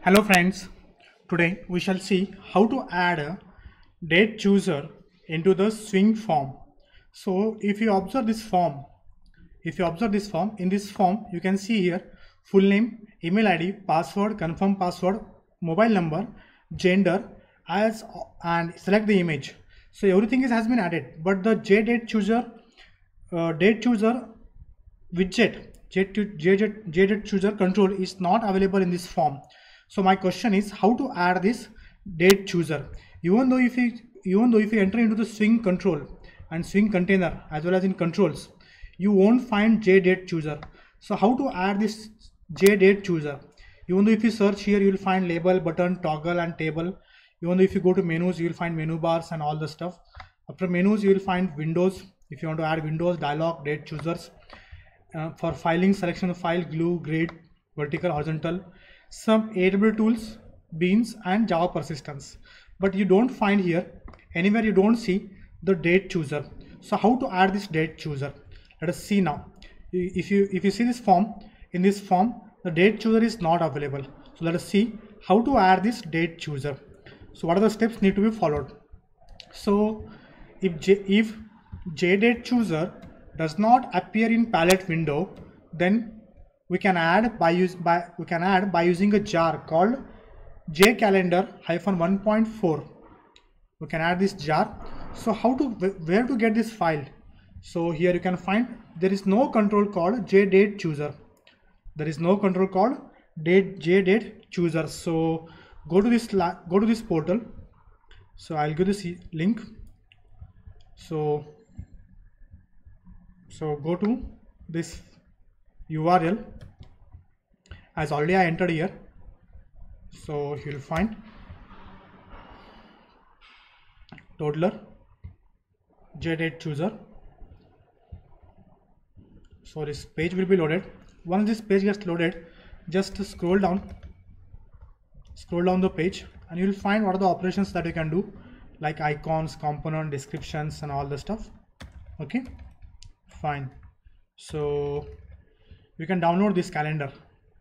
Hello friends, today we shall see how to add a date chooser into the swing form. So if you observe this form, in this form you can see here full name, email ID, password, confirm password, mobile number, gender as and select the image. So everything has been added, but the date chooser widget JDate chooser control is not available in this form. So my question is how to add this date chooser. Even though if you enter into the swing control and swing container as well as in controls, you won't find JDate chooser. So how to add this JDate chooser? Even though if you search here, you will find label, button, toggle and table. Even though if you go to menus, you will find menu bars and all the stuff. After menus, you will find windows. If you want to add windows, dialog, date choosers. For filing, selection of file, glue, grid, vertical, horizontal, some AW tools, beans and Java persistence. But you don't find here, anywhere you don't see the date chooser. So how to add this date chooser? Let us see now. If you see this form, in this form, the date chooser is not available. So let us see how to add this date chooser. So what are the steps need to be followed? So if JDate chooser does not appear in palette window, then we can add by using a jar called jcalendar-1.4. We can add this jar. So where to get this file? So here you can find there is no control called JDate chooser. There is no control called JDate chooser. So go to this portal. So I'll give this link. So go to this URL as already I entered here. So you'll find toddler JDate chooser. So this page will be loaded. Once this page gets loaded, just scroll down the page and you will find what are the operations that you can do, like icons, component, descriptions and all the stuff. Okay, fine. So you can download this calendar,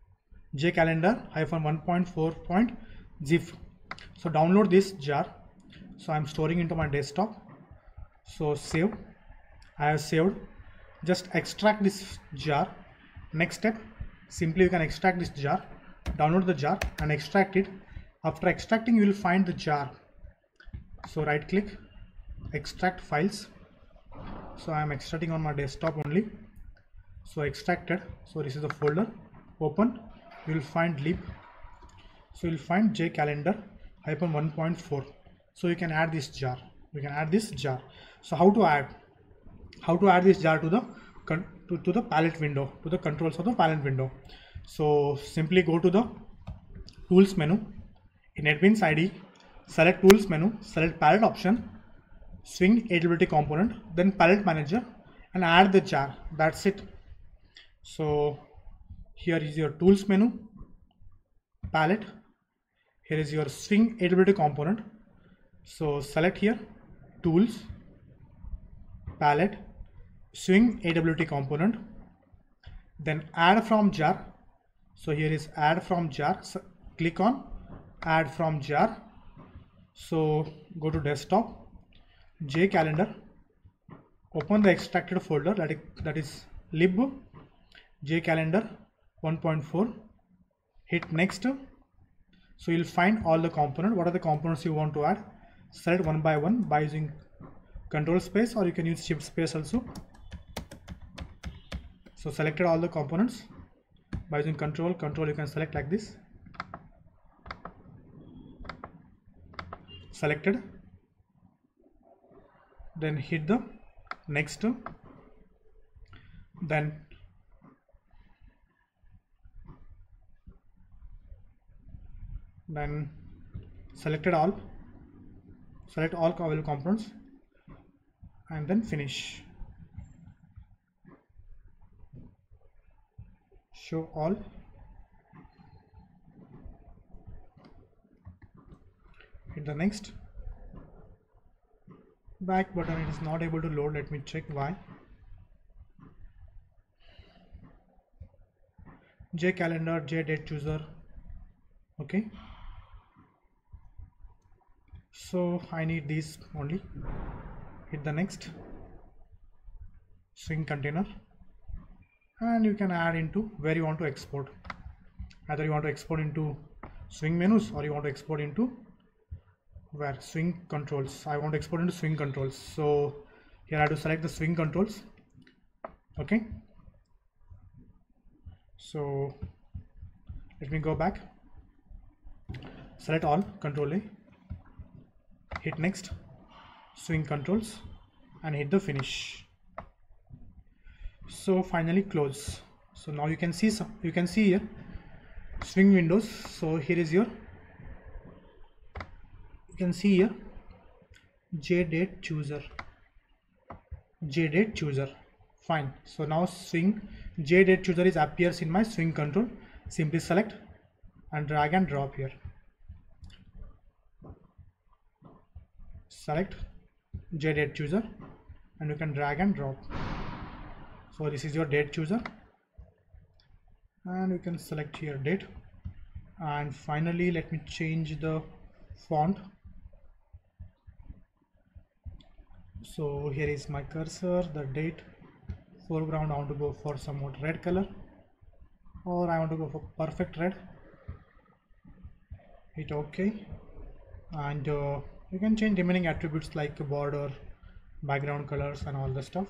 jcalendar-1.4.zip. So download this jar. So I'm storing into my desktop. So save. I have saved. Just extract this jar. Next step, simply you can extract this jar, download the jar and extract it. After extracting, you will find the jar. So right click, extract files. So I am extracting on my desktop only. So extracted. So this is the folder. Open. You will find lib. So you will find jcalendar-1.4. So you can add this jar. So how to add this jar to the palette window, to the controls of the palette window? So simply go to the tools menu in NetBeans IDE, select tools menu, select palette option, swing AWT component, then palette manager and add the jar. That's it. So here is your tools menu, palette. Here is your swing AWT component. So select here tools, palette, swing AWT component, then add from jar. So here is add from jar. So click on add from jar. So go to desktop, jcalendar, open the extracted folder, that is lib jcalendar-1.4, hit next. So you'll find all the components. What are the components you want to add? Select one by one by using control space, or you can use shift space also. So selected all the components by using control you can select like this. Selected, then hit the next, then select all available components and then finish. Show all. Hit the next. Back button, it is not able to load. Let me check why. jcalendar, JDate chooser, Okay, so I need these only. Hit the next, swing container, and you can add into where you want to export. Either you want to export into swing menus or you want to export into where swing controls. I want to export into swing controls, so here I have to select the swing controls. Okay, so let me go back, select all, Control A, hit next, swing controls, and hit the finish. So finally close. So now you can see here swing windows. So here is your, you can see here JDate chooser. Fine. So now swing JDate chooser is appears in my swing control. Simply select and drag and drop here. Select JDate chooser and you can drag and drop. So this is your date chooser, and you can select here date. And finally let me change the font. So here is my cursor, the date. Foreground, I want to go for somewhat red color, or I want to go for perfect red. Hit OK, and you can change remaining attributes like border, background colors, and all the stuff.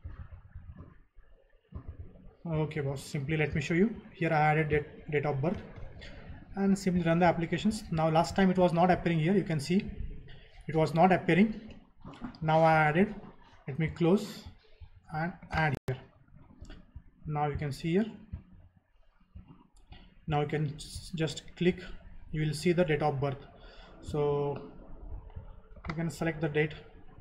Okay boss, simply let me show you. Here I added date of birth and simply run the applications. Now last time it was not appearing here, you can see it was not appearing. Now I added, let me close and add here. Now you can see here. Now you can just click, you will see the date of birth. So you can select the date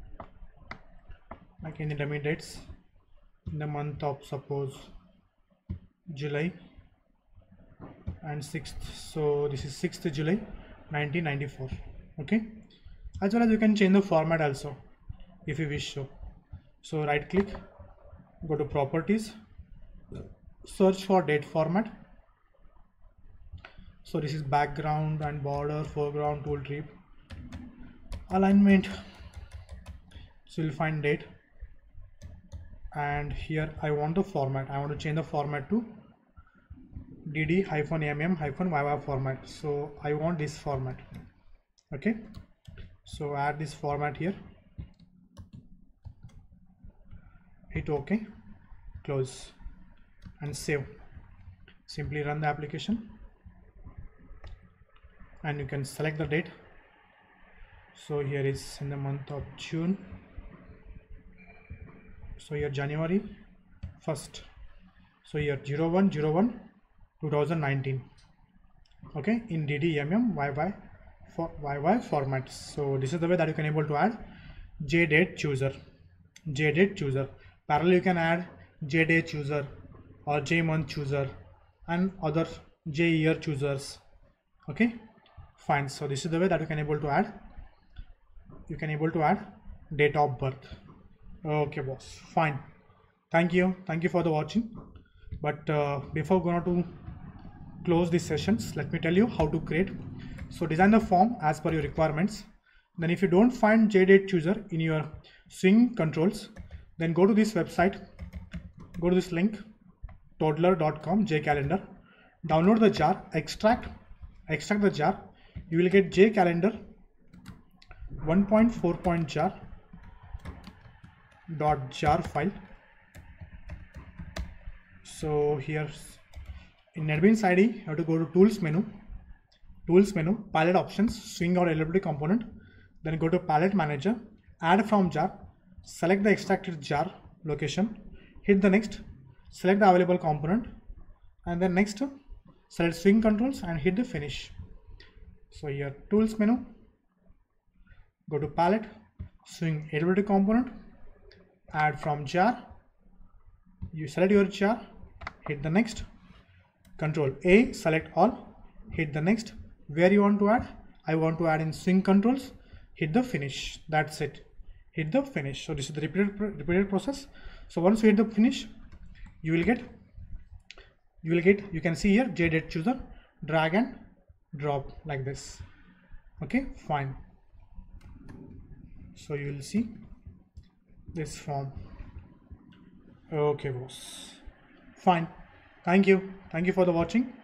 like any dummy dates in the month of suppose July and 6th. So this is 6th July 1994. Okay, as well as you can change the format also if you wish so right click, go to properties, search for date format. So this is background and border, foreground, tool tip, alignment. So you'll find date, and here I want the format. I want to change the format to dd-mm-yy format. So I want this format. Okay, so add this format here, hit OK, close and save. Simply run the application and you can select the date. So here is in the month of June. So here January 1st. So here 01/01/2019. Okay, in dd-mm-yy format. So this is the way that you can able to add JDate chooser. Parallel you can add JDate chooser or JMonth chooser and other JYear choosers. Okay, fine. So this is the way that you can able to add. You can able to add date of birth. Okay boss, fine. Thank you for the watching. But before going to close these sessions, let me tell you how to create. So design the form as per your requirements. Then if you don't find JDate chooser in your swing controls, then go to this website, go to this link, toddler.com JCalendar, download the jar, extract the jar. You will get JCalendar 1.4.jar file. So here in NetBeans IDE, you have to go to tools menu, palette options, swing or availability component, then go to palette manager, add from jar, select the extracted jar location, hit the next, select the available component, and then next select swing controls and hit the finish. So here tools menu, go to palette, swing availability component, add from jar, you select your jar, hit the next, Control A, select all, hit the next. Where you want to add? I want to add in swing controls, hit the finish. That's it, hit the finish. So this is the repeated process. So once you hit the finish, you can see here JDate chooser, drag and drop like this. Okay, fine. So you will see this form. Okay boss, fine. Thank you for the watching.